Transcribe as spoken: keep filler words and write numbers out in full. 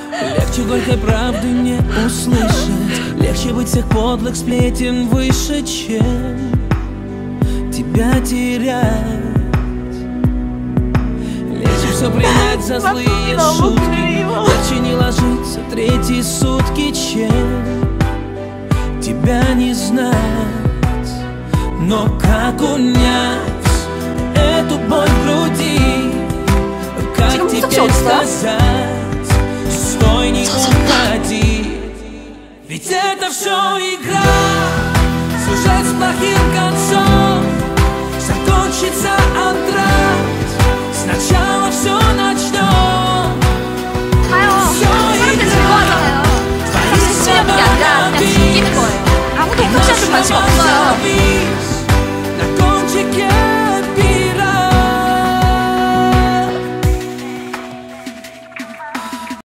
Легче горькой правды не услышать, легче быть всех подлых сплетен выше, чем тебя терять. Легче все принять за злые шутки, легче не ложиться третьи сутки, чем тебя не знать. Но как унять эту боль в груди? Как теперь сказать: стой, не уходи? Ведь это все игра, сюжет с плохим концом. Закончится антракт, сначала все начнем. Все игра, твои слова на бис, 아무도 혹시라도 관심 없어요.